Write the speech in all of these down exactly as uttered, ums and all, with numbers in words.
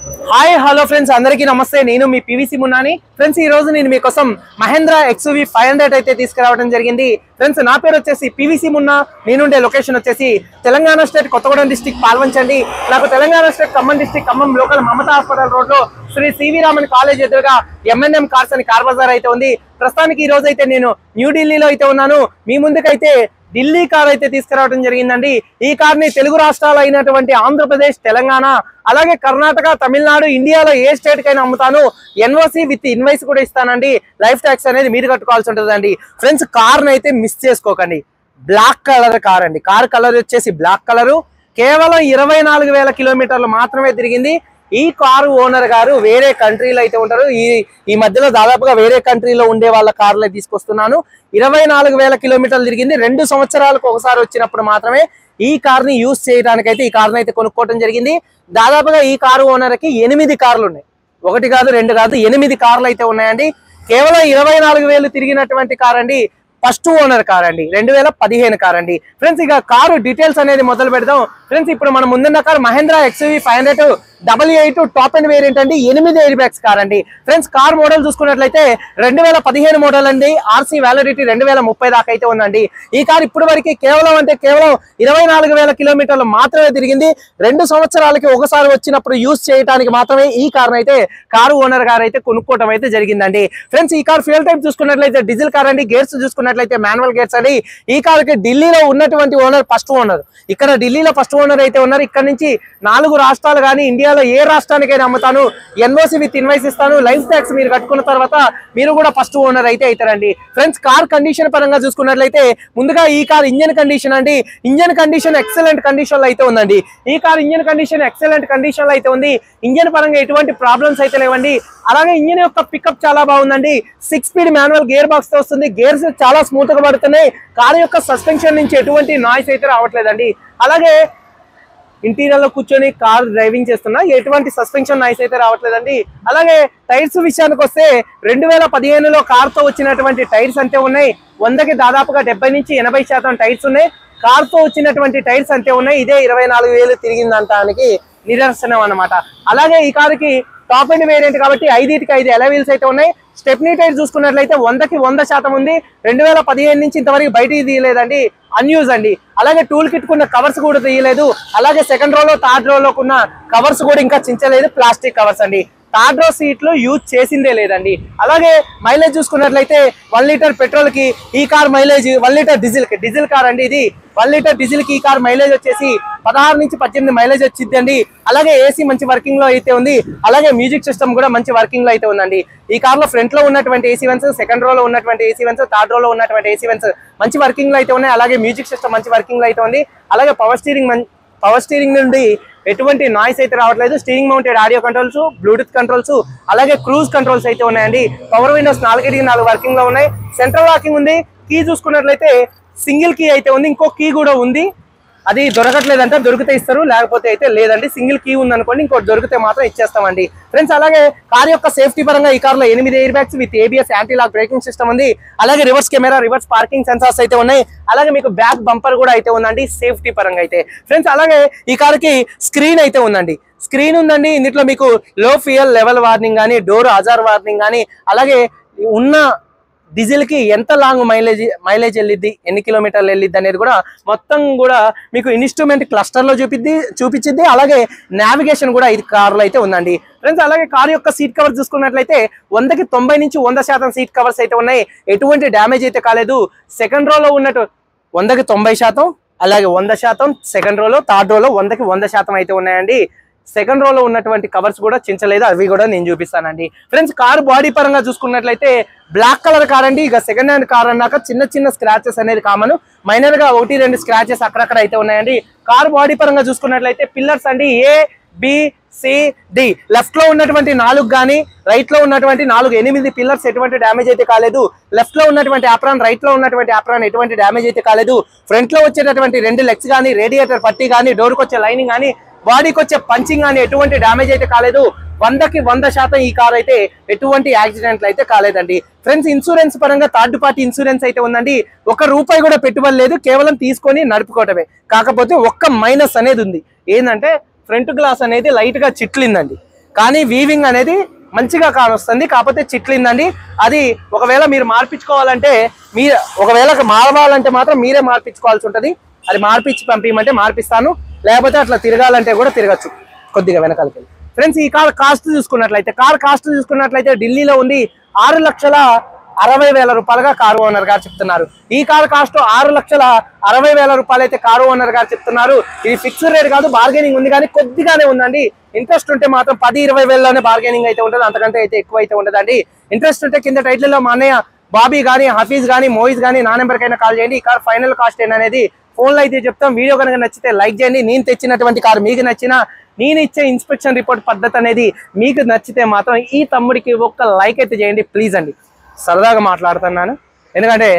Hi hello friends, అందరికీ నమస్తే. నేను మీ పీవీసీ మున్నాని. ఫ్రెండ్స్, ఈ రోజు నేను మీకోసం మహేంద్రా ఎక్స్యూవీ ఫైవ్ హండ్రెడ్ అయితే తీసుకురావడం జరిగింది. ఫ్రెండ్స్, నా పేరు వచ్చేసి పీవీసీ మున్నా. నేనుండే లొకేషన్ వచ్చేసి తెలంగాణ స్టేట్ కొత్తగూడెం డిస్టిక్ పాల్వంచండి. నాకు Telangana state Khammam district Khammam local Mamata hospital road లో శ్రీ సివి రామన్ కాలేజ్ ఎదురుగా ఎంఎన్ఎం కార్స్ అని కార్ బజార్ అయితే ఉంది. ప్రస్తుతానికి ఈ రోజు అయితే నేను న్యూఢిల్లీలో అయితే ఉన్నాను. మీ ముందుకైతే ఢిల్లీ కార్ అయితే తీసుకురావడం జరిగిందండి. ఈ కార్ ని తెలుగు రాష్ట్రాలు అయినటువంటి ఆంధ్రప్రదేశ్, తెలంగాణ, అలాగే కర్ణాటక, తమిళనాడు, ఇండియాలో ఏ స్టేట్ కైనా అమ్ముతాను. ఎన్ఓసి విత్ ఇన్వాయిస్ కూడా ఇస్తానండి. లైఫ్ ట్యాక్స్ అనేది మీరు కట్టుకోవాల్సి ఉంటుందండి. ఫ్రెండ్స్, కార్ ని అయితే మిస్ చేసుకోకండి. బ్లాక్ కలర్ కార్ అండి. కార్ కలర్ వచ్చేసి బ్లాక్ కలరు. కేవలం ఇరవై నాలుగు వేల కిలోమీటర్లు మాత్రమే తిరిగింది. ఈ కారు ఓనర్ గారు వేరే కంట్రీలో అయితే ఉంటారు. ఈ ఈ మధ్యలో దాదాపుగా వేరే కంట్రీలో ఉండే వాళ్ళ కార్లే తీసుకొస్తున్నాను. ఇరవై నాలుగు వేల కిలోమీటర్లు తిరిగింది. రెండు సంవత్సరాలకు ఒకసారి వచ్చినప్పుడు మాత్రమే ఈ కార్ ని యూజ్ చేయడానికి అయితే ఈ కార్ని అయితే కొనుక్కోవడం జరిగింది. దాదాపుగా ఈ కారు ఓనర్ కి ఎనిమిది కార్లు ఉన్నాయి. ఒకటి కాదు, రెండు కాదు, ఎనిమిది కార్లు అయితే ఉన్నాయండి. కేవలం ఇరవై నాలుగు వేలు తిరిగినటువంటి కార్ అండి. ఫస్ట్ ఓనర్ కార్ అండి. రెండు వేల పదిహేను కార్ అండి. ఫ్రెండ్స్, ఇక కారు డీటెయిల్స్ అనేది మొదలు పెడదాం. ఫ్రెండ్స్, ఇప్పుడు మనం ముందున్న car Mahindra XUV five hundred double eight top end variant అండి. ఎనిమిది ఎయిర్ బ్యాగ్స్ కార్ అండి. ఫ్రెండ్స్, కార్ మోడల్ చూసుకున్నట్లయితే రెండు వేల పదిహేను మోడల్ అండి. ఆర్సీ వ్యాలిడిటీ రెండు వేల ముప్పై దాకా అయితే ఉందండి. ఈ కార్ ఇప్పటి వరకు కేవలం అంటే కేవలం ఇరవై నాలుగు వేల కిలోమీటర్లు మాత్రమే తిరిగింది. రెండు సంవత్సరాలకి ఒకసారి వచ్చినప్పుడు యూజ్ చేయడానికి మాత్రమే ఈ కార్ అయితే కారు ఓనర్ గారు అయితే కొనుక్కోవడం అయితే జరిగిందండి. ఫ్రెండ్స్, ఈ కార్ ఫ్యూయల్ టైప్ చూసుకున్నట్లయితే డీజిల్ కార్ అండి. గేర్స్ చూసుకున్నట్లయితే మాన్యువల్ గేర్స్ అండి. ఈ కార్ కి ఢిల్లీలో ఉన్నటువంటి ఓనర్ ఫస్ట్ ఓనర్. ఇక్కడ ఢిల్లీలో ఫస్ట్ ఓనర్ అయితే ఉన్నారు. ఇక్కడ నుంచి నాలుగు రాష్ట్రాలు కానీ ఇండియాలో ఏ రాష్ట్రానికైనా అమ్ముతాను. ఎన్ఓసి విత్ ఇన్వాయిస్ ఇస్తాను. లైఫ్ ట్యాక్స్ మీరు కట్టుకున్న తర్వాత మీరు కూడా ఫస్ట్ ఓనర్ అయితే అవుతారండి. ఫ్రెండ్స్, కార్ కండిషన్ పరంగా చూసుకున్నట్లయితే ముందుగా ఈ కార్ ఇంజన్ కండిషన్ అండి. ఇంజన్ కండిషన్ ఎక్సలెంట్ కండిషన్ లో అయితే ఉందండి. ఈ car engine condition excellent condition లో అయితే ఉంది. ఇంజన్ పరంగా ఎటువంటి ప్రాబ్లమ్స్ అయితే లేవండి. అలాగే ఇంజన్ యొక్క పికప్ చాలా బాగుందండి. Six speed manual gear box తో వస్తుంది. గేర్స్ చాలా స్మూత్ గా పడుతున్నాయి. కార్ యొక్క సస్పెన్షన్ నుంచి ఎటువంటి నాయిస్ అయితే రావట్లేదండి. అలాగే ఇంటీరియర్ లో కూర్చొని కార్ డ్రైవింగ్ చేస్తున్నా ఎటువంటి సస్పెన్షన్ నాయిస్ అయితే రావట్లేదండి. అలాగే టైర్స్ విషయానికి వస్తే రెండు వేల పదిహేనులో కార్ తో వచ్చినటువంటి టైర్స్ అంతే ఉన్నాయి. వందకి దాదాపుగా డెబ్బై నుంచి ఎనభై శాతం టైర్స్ ఉన్నాయి. కార్ తో వచ్చినటువంటి టైర్స్ అంతే ఉన్నాయి. ఇదే ఇరవై నాలుగు వేలు తిరిగిందంటానికి నిదర్శనం అన్నమాట. అలాగే ఈ కారుకి టాప్ అండ్ వేరియంట్ కాబట్టి ఐదుకి ఐదు ఎలా వీల్స్ అయితే ఉన్నాయి. స్టెప్నీ టైర్ చూసుకున్నట్లయితే వందకి వంద శాతం ఉంది. రెండు వేల పదిహేను నుంచి ఇంతవరకు బయటికి తీయలేదండి. అన్యూజ్ అండి. అలాగే టూల్ కిట్ కున్న కవర్స్ కూడా తీయలేదు. అలాగే సెకండ్ రోలో థర్డ్ రోలో ఉన్న కవర్స్ కూడా ఇంకా చించలేదు. ప్లాస్టిక్ కవర్స్ అండి. థర్డ్ రో సీట్లు యూజ్ చేసిందే లేదండి. అలాగే మైలేజ్ చూసుకున్నట్లయితే వన్ లీటర్ పెట్రోల్ కి ఈ car mileage, one litre diesel కి డీజిల్ కార్ అండి ఇది. వన్ లీటర్ డీజిల్ కి ఈ కార్ మైలేజ్ వచ్చేసి పదహారు నుంచి పద్దెనిమిది మైలేజ్ వచ్చిందండి. అలాగే ఏసీ మంచి వర్కింగ్ లో అయితే ఉంది. అలాగే మ్యూజిక్ సిస్టమ్ కూడా మంచి వర్కింగ్ లో అయితే ఉందండి. ఈ కార్ లో ఫ్రంట్ లో ఉన్నటువంటి ఏసీ వెన్స్, సెకండ్ రోలో ఉన్నటువంటి ఏసీ వెన్స్, థర్డ్ రోలో ఉన్నటువంటి ఏసీ వెన్స్ మంచి వర్కింగ్ లో అయితే ఉన్నాయి. అలాగే మ్యూజిక్ సిస్టమ్ మంచి వర్కింగ్ లో అయితే ఉంది. అలాగే పవర్ స్టీరింగ్ పవర్ స్టీరింగ్ నుండి ఎటువంటి నాయిస్ అయితే రావట్లేదు. Steering mounted audio controls, bluetooth controls, అలాగే క్రూజ్ కంట్రోల్స్ అయితే ఉన్నాయండి. పవర్ విండోస్ నాలుగు నాలుగు వర్కింగ్ లో ఉన్నాయి. సెంట్రల్ లాకింగ్ ఉంది. కీ చూసుకున్నట్లయితే సింగిల్ కీ అయితే ఉంది. ఇంకో కీ కూడా ఉంది. అది దొరకట్లేదంటే దొరికితే ఇస్తారు, లేకపోతే అయితే లేదండి. సింగిల్ కీ ఉంది అనుకోండి, ఇంకోటి దొరికితే మాత్రం ఇచ్చేస్తామండి. ఫ్రెండ్స్, అలాగే కార్ యొక్క సేఫ్టీ పరంగా ఈ కార్ లో ఎనిమిది air bags with ABS anti lock braking system ఉంది. అలాగే reverse camera, reverse parking sensors అయితే ఉన్నాయి. అలాగే మీకు బ్యాక్ బంపర్ కూడా అయితే ఉందండి సేఫ్టీ పరంగా అయితే. ఫ్రెండ్స్, అలాగే ఈ కార్ కి స్క్రీన్ అయితే ఉందండి. స్క్రీన్ ఉందండి. ఇందులో మీకు లో ఫ్యూయల్ లెవెల్ వార్నింగ్ కానీ, డోర్ హజార్ వార్నింగ్ కానీ, అలాగే ఉన్న డీజిల్ కి ఎంత లాంగ్ మైలేజ్ మైలేజ్ వెళ్ళిద్ది, ఎన్ని కిలోమీటర్లు వెళ్ళిద్ది అనేది కూడా మొత్తం కూడా మీకు ఇన్స్ట్రుమెంట్ క్లస్టర్ లో చూపిద్ది చూపించిద్ది. అలాగే నావిగేషన్ కూడా ఇది కార్ లో అయితే ఉందండి. ఫ్రెండ్స్, అలాగే కార్ యొక్క సీట్ కవర్ చూసుకున్నట్లయితే వందకి తొంభై నుంచి వంద శాతం సీట్ కవర్స్ అయితే ఉన్నాయి. ఎటువంటి డ్యామేజ్ అయితే కాలేదు. సెకండ్ రోలో ఉన్నట్టు వందకి తొంభై శాతం, అలాగే వంద శాతం సెకండ్ రోలో, థర్డ్ రోలో వందకి వంద శాతం అయితే ఉన్నాయండి. సెకండ్ రోలో ఉన్నటువంటి కవర్స్ కూడా చించలేదు. అవి కూడా నేను చూపిస్తానండి. ఫ్రెండ్స్, కార్ బాడీ పరంగా చూసుకున్నట్లయితే బ్లాక్ కలర్ కార్ అండి. ఇక సెకండ్ హ్యాండ్ కార్ అన్నాక చిన్న చిన్న స్క్రాచెస్ అనేది కామన్. మైనర్ గా ఒకటి రెండు స్క్రాచెస్ అక్కడక్కడ అయితే ఉన్నాయండి. కార్ బాడీ పరంగా చూసుకున్నట్లయితే పిల్లర్స్ అండి A B C D. Left లో ఉన్నటువంటి నాలుగు కానీ రైట్ లో ఉన్నటువంటి నాలుగు ఎనిమిది పిల్లర్స్ ఎటువంటి డ్యామేజ్ అయితే కాలేదు. లెఫ్ట్ లో ఉన్నటువంటి ఆప్రాన్, రైట్ లో ఉన్నటువంటి ఆప్రాన్ ఎటువంటి డ్యామేజ్ అయితే కాలేదు. ఫ్రంట్ లో వచ్చేటటువంటి రెండు లెగ్స్ కానీ, రేడియేటర్ పట్టి కానీ, డోర్ కి వచ్చే లైనింగ్ కానీ, బాడీకి వచ్చే పంచింగ్ కానీ ఎటువంటి డ్యామేజ్ అయితే కాలేదు. వందకి వంద శాతం ఈ కార్ అయితే ఎటువంటి యాక్సిడెంట్లు అయితే కాలేదండి. ఫ్రెండ్స్, ఇన్సూరెన్స్ పరంగా థర్డ్ పార్టీ ఇన్సూరెన్స్ అయితే ఉందండి. ఒక రూపాయి కూడా పెట్టుబడి లేదు, కేవలం తీసుకొని నడుపుకోవటమే. కాకపోతే ఒక్క మైనస్ అనేది ఉంది. ఏంటంటే ఫ్రంట్ గ్లాస్ అనేది లైట్ గా చిట్లిందండి. కానీ వీవింగ్ అనేది మంచిగా కానొస్తుంది, కాకపోతే చిట్లిందండి. అది ఒకవేళ మీరు మార్పించుకోవాలంటే మీ ఒకవేళ మారవాలంటే మాత్రం మీరే మార్పించుకోవాల్సి ఉంటుంది. అది మార్పించి పంపించమంటే మార్పిస్తాను, లేకపోతే అట్లా తిరగాలంటే కూడా తిరగచ్చు కొద్దిగా వెనకాలకి. ఫ్రెండ్స్ ఈ కార్ కాస్ట్ చూసుకున్నట్లయితే కార్ కాస్ట్ చూసుకున్నట్లయితే ఢిల్లీలో ఉంది ఆరు లక్షల అరవై వేల రూపాయలుగా కారు ఓనర్ గారు చెప్తున్నారు. ఈ కార్ కాస్ట్ ఆరు లక్షల అరవై వేల రూపాయలు అయితే కారు ఓనర్ గారు చెప్తున్నారు. ఇది ఫిక్స్డ్ రేట్ కాదు, బార్గెనింగ్ ఉంది, కానీ కొద్దిగానే ఉందండి. ఇంట్రెస్ట్ ఉంటే మాత్రం పది ఇరవై వేలలోనే బార్గెనింగ్ అయితే ఉంటుంది, అంతకంటే అయితే ఎక్కువ అయితే ఉండదండి. ఇంట్రెస్ట్ ఉంటే కింద టైటిల్లో మా అన్నయ్య బాబీ కానీ హఫీజ్ కానీ మోయిజ్ కానీ నా నెంబర్కైనా కాల్ చేయండి. ఈ కార్ ఫైనల్ కాస్ట్ ఏంటనేది ఫోన్లో అయితే చెప్తాం. వీడియో కనుక నచ్చితే లైక్ చేయండి. నేను తెచ్చినటువంటి కారు మీకు నచ్చిన, నేను ఇచ్చే ఇన్స్పెక్షన్ రిపోర్ట్ పద్ధతి అనేది మీకు నచ్చితే మాత్రం ఈ తమ్ముడికి ఒక్క లైక్ అయితే చేయండి ప్లీజ్ అండి. సరదాగా మాట్లాడుతున్నాను, ఎందుకంటే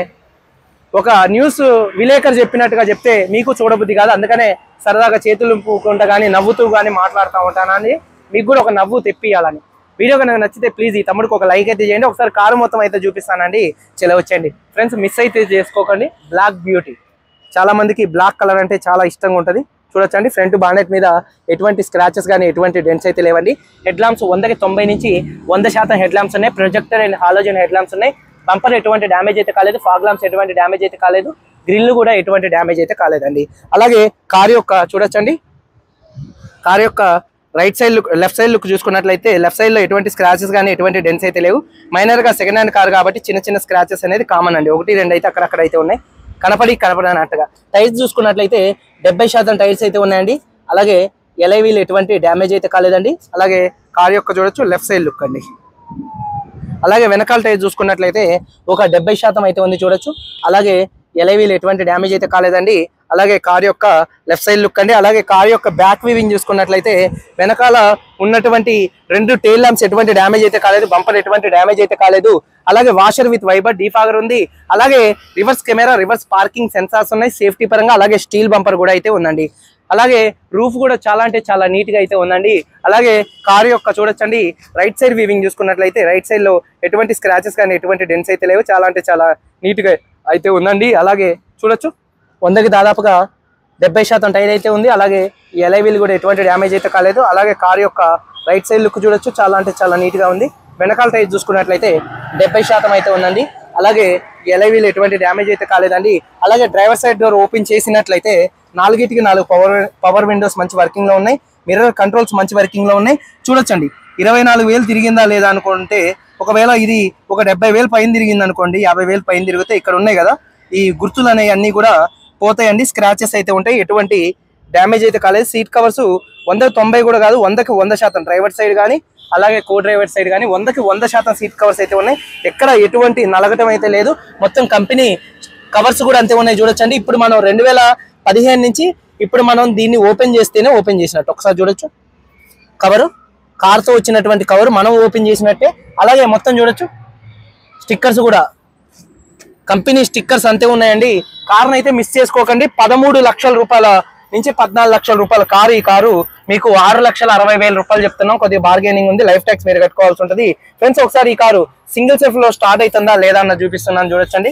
ఒక న్యూస్ విలేకరు చెప్పినట్టుగా చెప్తే మీకు చూడబుద్ధి కాదు, అందుకనే సరదాగా చేతులు పూకుంటా కానీ నవ్వుతూ కానీ మాట్లాడుతూ ఉంటానని మీకు కూడా ఒక నవ్వు తెప్పియాలని. వీడియో కనుక నచ్చితే ప్లీజ్ ఈ తమ్ముడికి ఒక లైక్ అయితే చేయండి. ఒకసారి కారు మొత్తం అయితే చూపిస్తానండి, చెలవచ్చండి. ఫ్రెండ్స్ మిస్ అయితే చేసుకోకండి. బ్లాక్ బ్యూటీ, చాలా మందికి బ్లాక్ కలర్ అంటే చాలా ఇష్టంగా ఉంటుంది. చూడొచ్చండి ఫ్రంట్ బానెట్ మీద ఎటువంటి స్క్రాచెస్ కానీ ఎటువంటి డెంట్స్ అయితే లేవండి. హెడ్ ల్యాంప్స్ వందకి తొంభై నుంచి వంద శాతం హెడ్ ల్యాంప్స్ ఉన్నాయి. Projector and halogen head lamps ఉన్నాయి. బంపర్ ఎటువంటి డ్యామేజ్ అయితే కాలేదు, ఫాగ్ ల్యాంప్స్ ఎటువంటి డ్యామేజ్ అయితే కాలేదు, గ్రిల్ కూడా ఎటువంటి డ్యామేజ్ అయితే కాలేదండి. అలాగే కార్ యొక్క చూడొచ్చండి, కార్ యొక్క right side look left side look చూసుకున్నట్లయితే లెఫ్ట్ సైడ్ లో ఎటువంటి స్క్రాచెస్ కానీ ఎటువంటి డెంట్స్ అయితే లేవు. మైనర్ గా సెకండ్ హ్యాండ్ కార్ కాబట్టి చిన్న చిన్న స్క్రాచెస్ అనేది కామన్ అండి, ఒకటి రెండు అయితే అక్కడక్కడ అయితే ఉన్నాయి, కనపడి కనపడనట్టుగా. టైర్స్ చూసుకున్నట్లయితే డెబ్బై శాతం టైర్స్ అయితే ఉన్నాయండి. అలాగే ఎలైవీలు ఎటువంటి డ్యామేజ్ అయితే కాలేదండి. అలాగే కార్ యొక్క చూడొచ్చు లెఫ్ట్ సైడ్ లుక్ అండి. అలాగే వెనకాల టైర్ చూసుకున్నట్లయితే ఒక డెబ్బై శాతం అయితే ఉంది చూడొచ్చు. అలాగే ఎలైవీలు ఎటువంటి డ్యామేజ్ అయితే కాలేదండి. అలాగే కార్ యొక్క లెఫ్ట్ సైడ్ లుక్ అండి. అలాగే కార్ యొక్క బ్యాక్ వీవింగ్ చూసుకున్నట్లయితే వెనకాల ఉన్నటువంటి రెండు టైల్ ల్యాంప్స్ ఎటువంటి డ్యామేజ్ అయితే కాలేదు, బంపర్ ఎటువంటి డ్యామేజ్ అయితే కాలేదు. అలాగే వాషర్ విత్ వైబర్ డీఫాగర్ ఉంది. అలాగే reverse camera, reverse parking sensors ఉన్నాయి సేఫ్టీ పరంగా. అలాగే స్టీల్ బంపర్ కూడా అయితే ఉందండి. అలాగే రూఫ్ కూడా చాలా అంటే చాలా నీట్ గా అయితే ఉందండి. అలాగే కారు యొక్క చూడొచ్చండి రైట్ సైడ్ వీవింగ్ చూసుకున్నట్లయితే రైట్ సైడ్ లో ఎటువంటి స్క్రాచెస్ కానీ ఎటువంటి డెంట్స్ అయితే లేవు, చాలా అంటే చాలా నీట్ గా అయితే ఉందండి. అలాగే చూడొచ్చు వందకి దాదాపుగా డెబ్బై శాతం టైర్ అయితే ఉంది. అలాగే ఎలైవీల్ కూడా ఎటువంటి డ్యామేజ్ అయితే కాలేదు. అలాగే కారు యొక్క రైట్ సైడ్ లుక్ చూడొచ్చు, చాలా అంటే చాలా నీట్ గా ఉంది. వెనకాల టైర్ చూసుకున్నట్లయితే డెబ్బై శాతం అయితే ఉందండి. అలాగే ఎలైవీల్ ఎటువంటి డ్యామేజ్ అయితే కాలేదండి. అలాగే డ్రైవర్ సైడ్ డోర్ ఓపెన్ చేసినట్లయితే నాలుగిటికి నాలుగు పవర్ పవర్ విండోస్ మంచి వర్కింగ్ లో ఉన్నాయి. మిర్రర్ కంట్రోల్స్ మంచి వర్కింగ్ లో ఉన్నాయి. చూడొచ్చండి ఇరవై నాలుగు వేలు తిరిగిందా లేదా అనుకుంటే, ఒకవేళ ఇది ఒక డెబ్బై వేలు పైన తిరిగింది అనుకోండి, యాభై వేలు పైన తిరిగితే ఇక్కడ ఉన్నాయి కదా ఈ గుర్తులు అనేవి అన్ని కూడా పోతాయండి. స్క్రాచెస్ అయితే ఉంటాయి, ఎటువంటి డ్యామేజ్ అయితే కాలేదు. సీట్ కవర్స్ వందకి తొంభై కూడా కాదు, వందకి వంద శాతం డ్రైవర్ సైడ్ కానీ అలాగే కో డ్రైవర్ సైడ్ కానీ వందకి వంద శాతం సీట్ కవర్స్ అయితే ఉన్నాయి. ఎక్కడ ఎటువంటి నలగటం అయితే లేదు. మొత్తం కంపెనీ కవర్స్ కూడా అంతే ఉన్నాయి చూడొచ్చండి. ఇప్పుడు మనం రెండు వేల పదిహేను నుంచి ఇప్పుడు మనం దీన్ని ఓపెన్ చేస్తేనే ఓపెన్ చేసినట్టు. ఒకసారి చూడొచ్చు కవరు, కార్తో వచ్చినటువంటి కవర్ మనం ఓపెన్ చేసినట్టే. అలాగే మొత్తం చూడొచ్చు స్టిక్కర్స్ కూడా కంపెనీ స్టిక్కర్స్ అంతే ఉన్నాయండి. కార్ని అయితే మిస్ చేసుకోకండి. పదమూడు లక్షల రూపాయల నుంచి పద్నాలుగు లక్షల రూపాయల కారు. ఈ కారు మీకు ఆరు లక్షల అరవై వేల రూపాయలు చెప్తున్నాం. కొద్దిగా బార్గెనింగ్ ఉంది, లైఫ్ ట్యాక్స్ మీరు కట్టుకోవాల్సి ఉంటుంది. ఫ్రెండ్స్ ఒకసారి ఈ కారు సింగిల్ సెల్ఫ్ లో స్టార్ట్ అవుతుందా లేదా అన్న చూపిస్తున్నాను చూడొచ్చండి.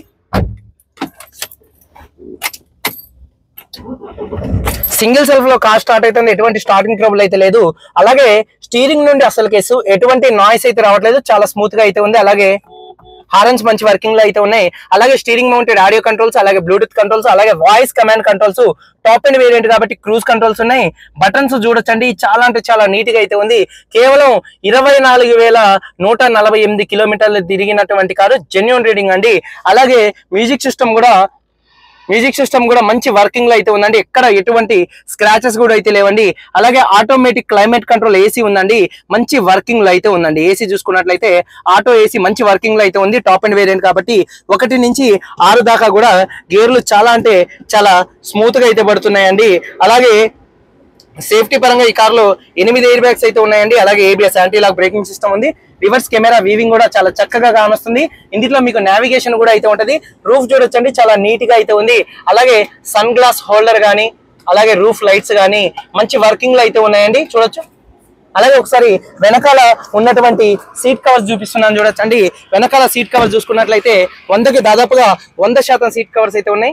సింగిల్ సెల్ఫ్ లో కార్ స్టార్ట్ అవుతుంది, ఎటువంటి స్టార్టింగ్ ట్రబుల్ అయితే లేదు. అలాగే స్టీరింగ్ నుండి అసలు కేసు ఎటువంటి నాయిస్ అయితే రావట్లేదు, చాలా స్మూత్ గా అయితే ఉంది. అలాగే హార్న్స్ మంచి వర్కింగ్ లో అయితే ఉన్నాయి. అలాగే స్టీరింగ్ మౌంటెడ్ ఆడియో కంట్రోల్స్, అలాగే బ్లూటూత్ కంట్రోల్స్, అలాగే voice command controls, top end variant కాబట్టి క్రూజ్ కంట్రోల్స్ ఉన్నాయి. బటన్స్ చూడొచ్చండి, చాలా అంటే చాలా నీట్ గా అయితే ఉంది. కేవలం ఇరవై నాలుగు వేల నూట నలభై ఎనిమిది కిలోమీటర్లు తిరిగినటువంటి కారు, జెన్యూన్ రీడింగ్ అండి. అలాగే మ్యూజిక్ సిస్టమ్ కూడా మ్యూజిక్ సిస్టమ్ కూడా మంచి వర్కింగ్ లో అయితే ఉందండి, ఎక్కడ ఎటువంటి స్క్రాచెస్ కూడా అయితే లేవండి. అలాగే ఆటోమేటిక్ క్లైమేట్ కంట్రోల్ ఏసీ ఉందండి, మంచి వర్కింగ్ లో అయితే ఉందండి. ఏసీ చూసుకున్నట్లయితే ఆటో ఏసీ మంచి వర్కింగ్ లో అయితే ఉంది. టాప్ అండ్ వేరియంట్ కాబట్టి ఒకటి నుంచి ఆరు దాకా కూడా గేర్లు చాలా అంటే చాలా స్మూత్ గా అయితే పడుతున్నాయండి. అలాగే సేఫ్టీ పరంగా ఈ కార్ లో ఎనిమిది ఎయిర్ బ్యాగ్స్ అయితే ఉన్నాయండి. అలాగే ABS anti lock braking system ఉంది. రివర్స్ కెమెరా వీవింగ్ కూడా చాలా చక్కగా కానొస్తుంది. ఇందులో మీకు నావిగేషన్ కూడా అయితే ఉంటది. రూఫ్ చూడొచ్చండి, చాలా నీట్ గా అయితే ఉంది. అలాగే సన్ గ్లాస్ హోల్డర్ గానీ అలాగే రూఫ్ లైట్స్ గానీ మంచి వర్కింగ్ లో అయితే ఉన్నాయండి చూడొచ్చు. అలాగే ఒకసారి వెనకాల ఉన్నటువంటి సీట్ కవర్స్ చూపిస్తున్నాను చూడొచ్చండి. వెనకాల సీట్ కవర్స్ చూసుకున్నట్లయితే వందకి దాదాపుగా వంద శాతం సీట్ కవర్స్ అయితే ఉన్నాయి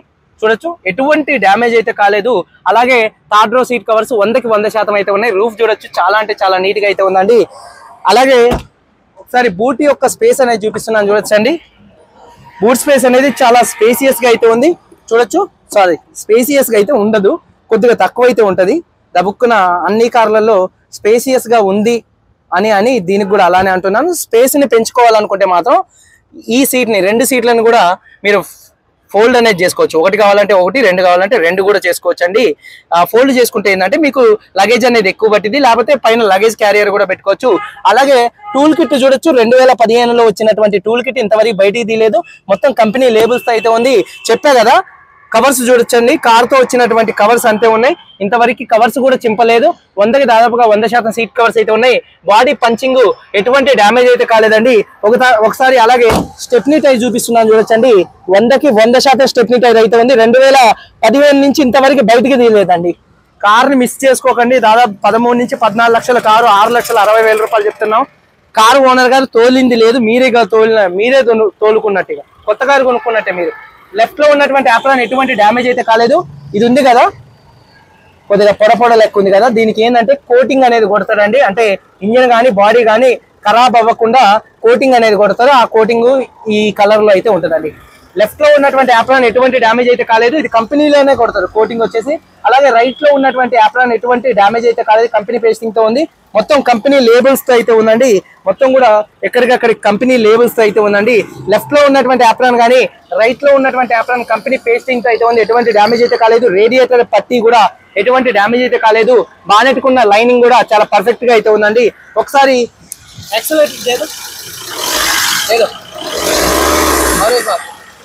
చూడొచ్చు, ఎటువంటి డ్యామేజ్ అయితే కాలేదు. అలాగే థర్డ్ రో సీట్ కవర్స్ వందకి వంద శాతం అయితే ఉన్నాయి. రూఫ్ చూడొచ్చు, చాలా అంటే చాలా నీట్ గా అయితే ఉందండి. అలాగే ఒకసారి బూట్ యొక్క స్పేస్ అనేది చూపిస్తున్నాను చూడొచ్చండి. బూట్ స్పేస్ అనేది చాలా స్పేసియస్ గా అయితే ఉంది చూడొచ్చు. సారీ, స్పేసియస్ గా అయితే ఉండదు, కొద్దిగా తక్కువ అయితే ఉంటది. దబుక్కున అన్ని కార్లలో స్పేసియస్ గా ఉంది అని అని దీనికి కూడా అలానే అంటున్నాను. స్పేస్ ని పెంచుకోవాలనుకుంటే మాత్రం ఈ సీట్ ని రెండు సీట్లను కూడా మీరు ఫోల్డ్ అనేది చేసుకోవచ్చు. ఒకటి కావాలంటే ఒకటి, రెండు కావాలంటే రెండు కూడా చేసుకోవచ్చు అండి. ఫోల్డ్ చేసుకుంటే ఏంటంటే మీకు లగేజ్ అనేది ఎక్కువ పట్టింది, లేకపోతే పైన లగేజ్ క్యారియర్ కూడా పెట్టుకోవచ్చు. అలాగే టూల్ కిట్ చూడొచ్చు, రెండు వేల పదిహేనులో వచ్చినటువంటి టూల్ కిట్ ఇంతవరకు బయటికి తీయలేదు, మొత్తం కంపెనీ లేబుల్స్ అయితే ఉంది. చెప్పా కదా, కవర్స్ చూడొచ్చండి, కార్ తో వచ్చినటువంటి కవర్స్ అంతే ఉన్నాయి, ఇంతవరకు కవర్స్ కూడా చింపలేదు. వందకి దాదాపుగా వంద శాతం సీట్ కవర్స్ అయితే ఉన్నాయి. బాడీ పంచింగ్ ఎటువంటి డ్యామేజ్ అయితే కాలేదండి. ఒక ఒకసారి అలాగే స్టెప్నీ టైర్ చూపిస్తున్నాను చూడొచ్చండి, వందకి వంద శాతం స్టెప్నీ టైర్ అయితే ఉంది. రెండు వేల పదిహేను నుంచి ఇంతవరకు బయటికి తీయలేదండి. కార్ని మిస్ చేసుకోకండి. దాదాపు పదమూడు నుంచి పద్నాలుగు లక్షల కారు ఆరు లక్షల అరవై వేల రూపాయలు చెప్తున్నాం. కారు ఓనర్ గారు తోలింది లేదు, మీరే తోలిన మీరే తోలుకున్నట్టుగా, కొత్త కారు కొనుక్కున్నట్టే. మీరు లెఫ్ట్ లో ఉన్నటువంటి యాప్రాన్ ఎటువంటి డ్యామేజ్ అయితే కాలేదు. ఇది ఉంది కదా, కొద్దిగా పొడ పొడ లెక్క ఉంది కదా, దీనికి ఏంటంటే కోటింగ్ అనేది కొడతాడండి. అంటే ఇంజన్ కానీ బాడీ కానీ ఖరాబ్ అవ్వకుండా కోటింగ్ అనేది కొడతారు. ఆ కోటింగ్ ఈ కలర్ లో అయితే ఉంటుందండి. లెఫ్ట్ లో ఉన్నటువంటి యాప్రాన్ ఎటువంటి డ్యామేజ్ అయితే కాలేదు, ఇది కంపెనీలోనే కొడతారు కోటింగ్ వచ్చేసి. అలాగే రైట్ లో ఉన్నటువంటి యాప్రాన్ ఎటువంటి డ్యామేజ్ అయితే కాలేదు, కంపెనీ పేస్టింగ్ తో ఉంది. మొత్తం కంపెనీ లేబుల్స్ తో అయితే ఉందండి. మొత్తం కూడా ఎక్కడికక్కడ కంపెనీ లేబుల్స్ తో అయితే ఉందండి. లెఫ్ట్ లో ఉన్నటువంటి యాప్రాన్ కానీ రైట్ లో ఉన్నటువంటి యాప్రాన్ కంపెనీ పేస్టింగ్ తో అయితే ఉంది. ఎటువంటి డ్యామేజ్ అయితే కాలేదు. రేడియేటర్ పత్తి కూడా ఎటువంటి డ్యామేజ్ అయితే కాలేదు. బానెట్ కున్న లైనింగ్ కూడా చాలా పర్ఫెక్ట్ గా అయితే ఉందండి. ఒకసారి యాక్సిలరేటర్ లేదు లేదు और एक बार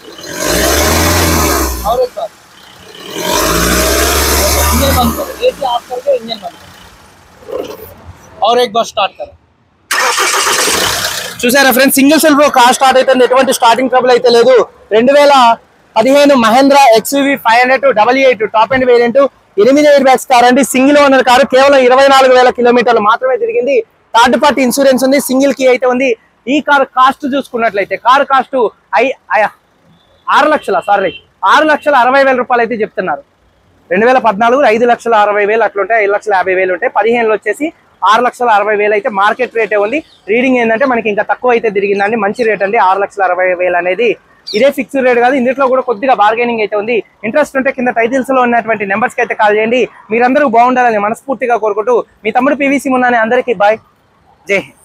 और एक बार इंजन बंद करो, एसी ऑफ करके इंजन बंद करो और एक बार स्टार्ट करो. చూసారా ఫ్రెండ్స్, సింగిల్ సెల్ఫ్ లో కార్ స్టార్ట్ అయితే ఎటువంటి స్టార్టింగ్ ట్రబుల్ అయితే లేదు. రెండు వేల పదిహేను Mahindra XUV five hundred double eight top end variant, ఎనిమిది ఎయిర్ బ్యాగ్స్ కార్ అండి. సింగిల్ ఓనర్ కారు, కేవలం ఇరవై నాలుగు వేల కిలోమీటర్లు మాత్రమే తిరిగింది. థర్డ్ పార్టీ ఇన్సూరెన్స్ ఉంది, సింగిల్ కీ అయితే ఉంది. ఈ కార్ కాస్ట్ చూసుకున్నట్లయితే కార్ కాస్ట్ ఐ ఆరు లక్షల సారీ ఆరు లక్షల అరవై వేల రూపాయలు అయితే చెప్తున్నారు. రెండు వేల పద్నాలుగు ఐదు లక్షల అరవై వేలు అట్లుంటాయి, ఐదు లక్షల యాభై వేలు ఉంటాయి. పదిహేనులో వచ్చేసి ఆరు లక్షల అరవై వేలు అయితే మార్కెట్ రేటే ఉంది. రీడింగ్ ఏంటంటే మనకి ఇంకా తక్కువ అయితే తిరిగిందండి, మంచి రేట్ అండి. ఆరు లక్షల అరవై వేలు అనేది ఇదే ఫిక్స్డ్ రేట్ కాదు, ఇందులో కూడా కొద్దిగా బార్గెనింగ్ అయితే ఉంది. ఇంట్రెస్ట్ ఉంటే కింద టైటిల్స్ లో ఉన్నటువంటి నెంబర్స్ కి అయితే కాల్ చేయండి. మీరందరూ బాగుండాలని మనస్ఫూర్తిగా కోరుకుంటూ మీ తమ్ముడు పీవీసీ మున్నాని అందరికీ బాయ్, జై హింద్.